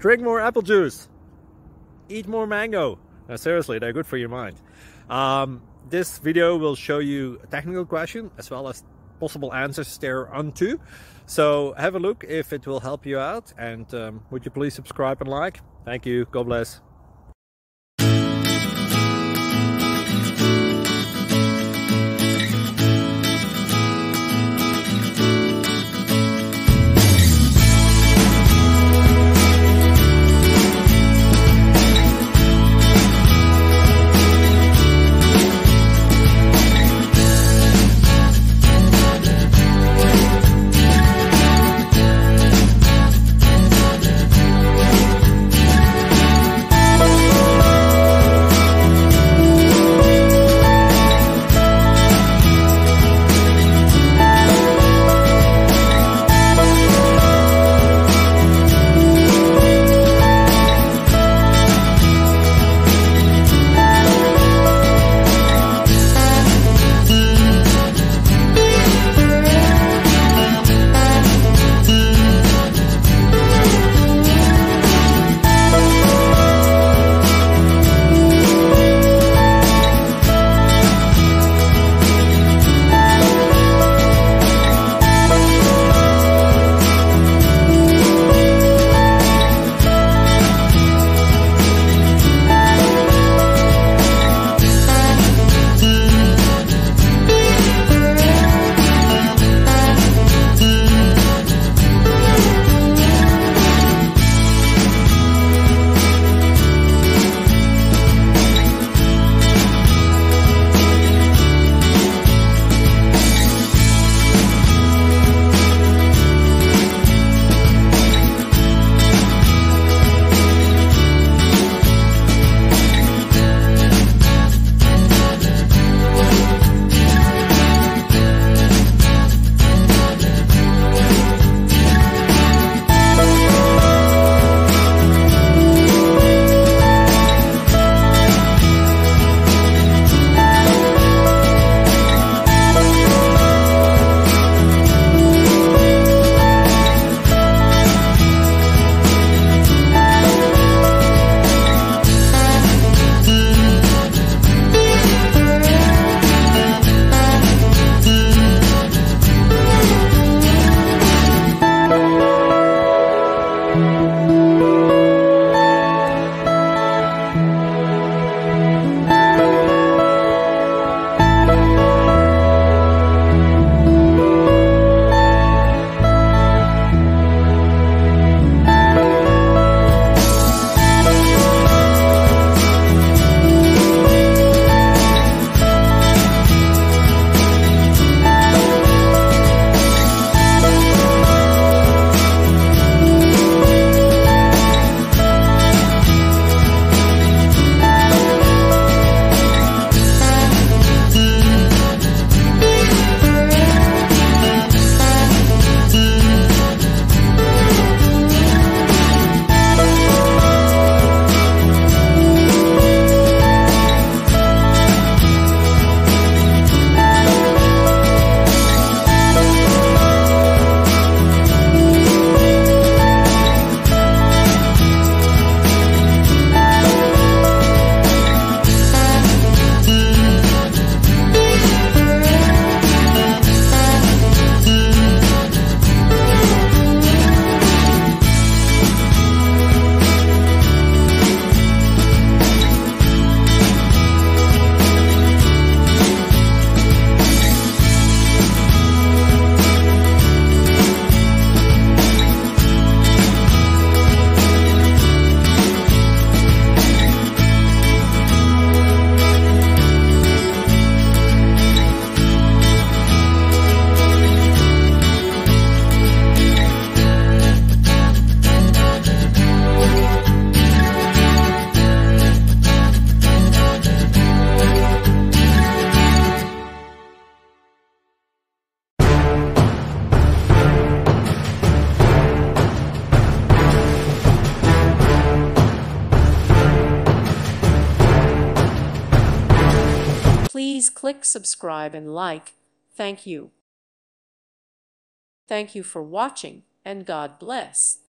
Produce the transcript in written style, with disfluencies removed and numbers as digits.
Drink more apple juice. Eat more mango. No, seriously, they're good for your mind. This video will show you a technical question as well as possible answers thereunto. So have a look if it will help you out, and would you please subscribe and like? Thank you. God bless. Please click subscribe and like. Thank you. Thank you for watching, and God bless.